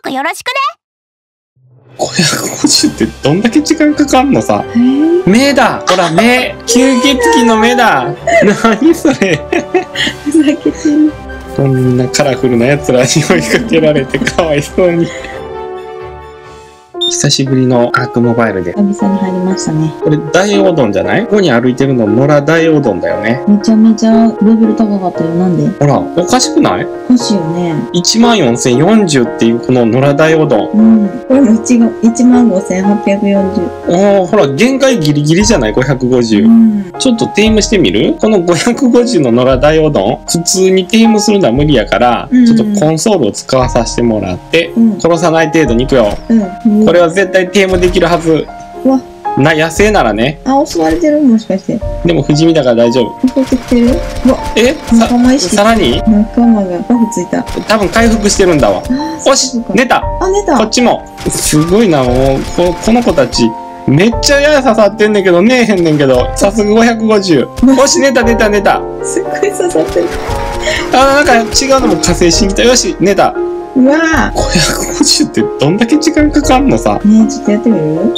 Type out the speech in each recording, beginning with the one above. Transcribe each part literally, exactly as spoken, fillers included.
クよろしくね。 ごひゃくごじゅうってどんだけ時間かかんのさ。目だ、ほら目、吸血鬼の目だ。何それ。 ふざけてる。 こんなカラフルなやつらに追いかけられてかわいそうに。久しぶりのアークモバイルで。 久々に入りましたね。 これ大おどんじゃない？ここに歩いてるの野良大おどんだよね。 めちゃめちゃレベル高かったよ。なんで？ ほら、おかしくない？ 欲しいよね。 いちまんよんせんよんじゅうっていうこの野良大おどん。 うん。これもいちまんごせんはっぴゃくよんじゅう。 おお、ほら限界ギリギリじゃない？ごひゃくごじゅう。うん、ちょっとテイムしてみる？このごひゃくごじゅうの野良大おどん、普通にテイムするのは無理やから、うん、ちょっとコンソールを使わさせてもらって、うん、殺さない程度にいくよ。うん、これは絶対テイムできるはず。うわ。な、野生ならね。 あ、襲われてる？もしかして。 でも不死身だから大丈夫。 襲ってきてる？うわ。 え？ 仲間意識。 さらに？ 仲間がバフついた。 多分回復してるんだわ。よし、寝た。 あ、寝た。 こっちも。すごいな、もう、こ、この子たち。めっちゃ矢刺さってんねんけど、寝えへんねんけど、さすがごひゃくごじゅう。よし、寝た寝た寝た。 すっごい刺さってる。 あ、なんか違うのも加勢してきた。よし、寝た。 うわぁ。 ごひゃくごじゅうってどんだけ時間かかんのさ。 ねえ、ちょっとやってみる？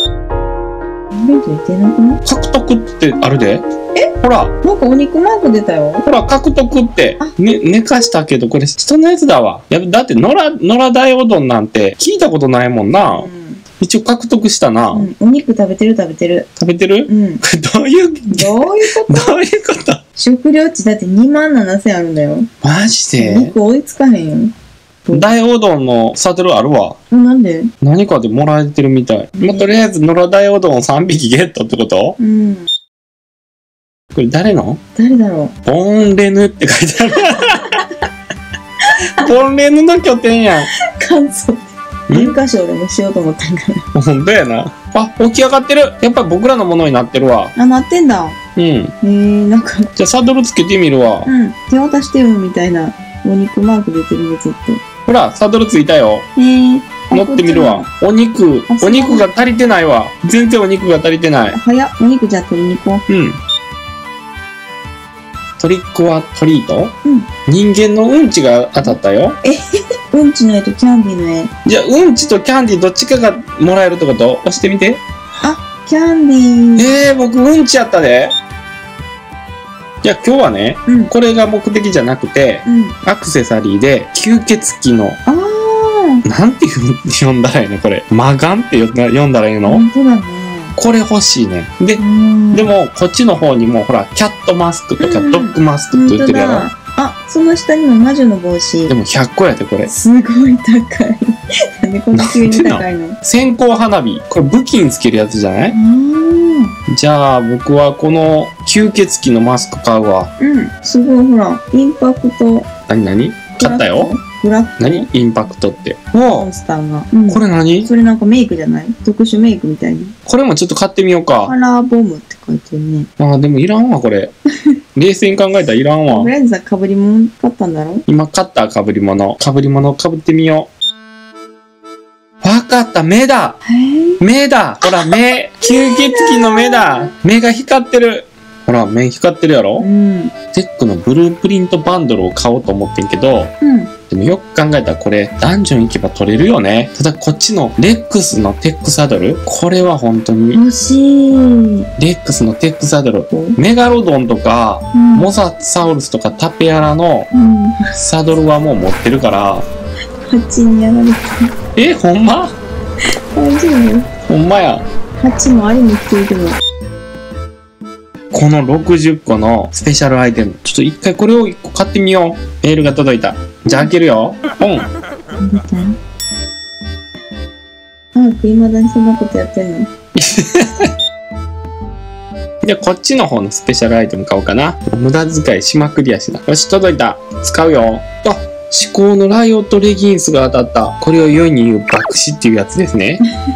獲得ってあるで。 え？ ほら。 なんかお肉マーク出たよ。 ほら、獲得って。ね、寝かしたけど、これ人のやつだわ。やだって、野良、野良大おどんなんて聞いたことないもんな。うん、一応獲得したな、 うん。お肉食べてる食べてる。 食べてる？うん。これどういう、 どういうことどういうこと食料値だってにまんななせんあるんだよ。 マジで？ 肉追いつかへんよ。 大おどんのサドルあるわ。 なんで？ 何かでもらえてるみたい。まあ、とりあえず野良大おどんさんびきゲットってこと？うん。これ誰の？ 誰だろう？ボンレヌって書いてある。ボンレヌの拠点やん。 簡素って。文化賞でもしようと思ったんかな。 ほんとやな。あ、起き上がってる。やっぱり僕らのものになってるわ。 あ、なってんだ。 うん。へえ、なんか。 じゃあサドルつけてみるわ。 うん。手渡してよみたいなお肉マーク出てるよ、ずっと。 ほら、サドルついたよ。へえ。乗ってみるわ。お肉、お肉が足りてないわ。全然お肉が足りてない。 早っ。お肉じゃあ取りに行こう。 うん。トリックはトリート？うん。人間のうんちが当たったよ。 えうんちの絵とキャンディーの絵。 じゃあ、うんちとキャンディーどっちかがもらえるってこと？押してみて。 あ、キャンディー。 えー、僕うんちやったで。いや、今日はね、うん、これが目的じゃなくて、うん、アクセサリーで吸血鬼の、あなんて呼んだらいいのこれ。マガンって呼んだらいいの？ 本当だね。 これ欲しいね。で、でも、こっちの方にも、ほら、キャットマスクとかドッグマスクって売ってるやろ。 あ、その下にも魔女の帽子。 でもひゃっこやで、これ。 すごい高い。なんでこんな急に高いの？ 線香花火。これ武器につけるやつじゃない？じゃあ、僕はこの吸血鬼のマスク買うわ。 うん。すごい、ほら、インパクト。 なになに？買ったよ。 グラフ何？インパクトって。 モンスターが。 うん、これ何？ それなんかメイクじゃない？特殊メイクみたいに。 これもちょっと買ってみようか。 カラーボムって書いてるね。 ああ、でもいらんわ、これ。冷静に考えたらいらんわ。 とりあえずさ、被り物買ったんだろ？ 今買った被り物。被り物被ってみよう。わかった、目だ。目だ。ほら、目。吸血鬼の目だ。目が光ってる。ほら、目光ってるやろ？うん。テックのブループリントバンドルを買おうと思ってんけど、うん。でもよく考えたらこれ、ダンジョン行けば取れるよね。ただこっちのレックスのテックサドル、これは本当に。 欲しい。 レックスのテックサドル。メガロドンとか、うん、モササウルスとかタペアラのサドルはもう持ってるから。 こっちにやられた。 え、ほんま？ 大丈夫？ ほんまや。 ハチもありに来ていても。 このろくじゅっこのスペシャルアイテム。ちょっと一回これをいっこ買ってみよう。メールが届いた。じゃあ開けるよ。ポン。 あ、いまだにそんなことやってんの？ じゃあこっちの方のスペシャルアイテム買おうかな。無駄遣いしまくりやしな。よし、届いた。使うよ。あ、至高のライオットレギンスが当たった。これを世に言う爆死っていうやつですね。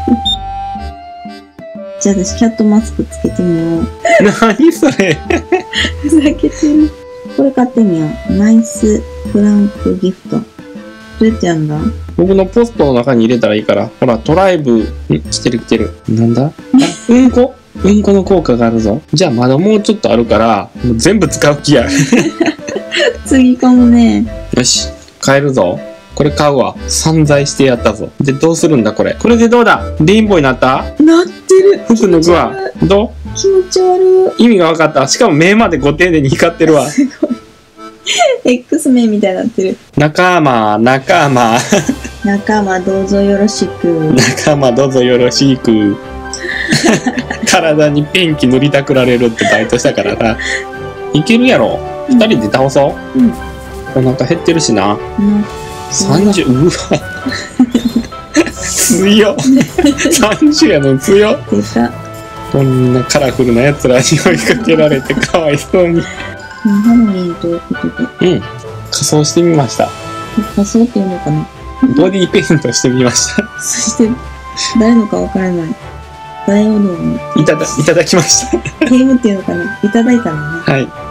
じゃあ私キャットマスクつけてみよう。 何それ？ ふざけてる。これ買ってみよう。ナイスフランクギフト。どうやってやんだ？ 僕のポストの中に入れたらいいから。ほら、トライブ、んしてる来てる。なんだ？うんこ？うんこの効果があるぞ。じゃあまだもうちょっとあるから、もう全部使う気や。 つぎ込むね。 よし、帰るぞ。 これ買うわ。散財してやったぞ。で、どうするんだこれ。これでどうだレインボーになった？ なってる。 服脱ぐわ。どう？ 気持ち悪意味が分かった。しかも目までご丁寧に光ってるわ。 い。すごい。X 面みたいになってる。 仲間、仲間。 仲間どうぞよろしく。 仲間どうぞよろしく。体にペンキ塗りたくられるってバイトしたからな。いけるやろ。二人で倒そう。 うん。 お腹減ってるしな。 うん。 さんじゅう、うわ。強っ。さんじゅうやの強っ。 出た。 こんなカラフルなやつらに追いかけられてかわいそうに。 ハロウィンということで。 うん。仮装してみました。 仮装っていうのかな。 ボディーペイントしてみました。 そして、誰のかわからない。ダイオードをいただ、いただきました。 ゲームっていうのかな。いただいたのね。 はい。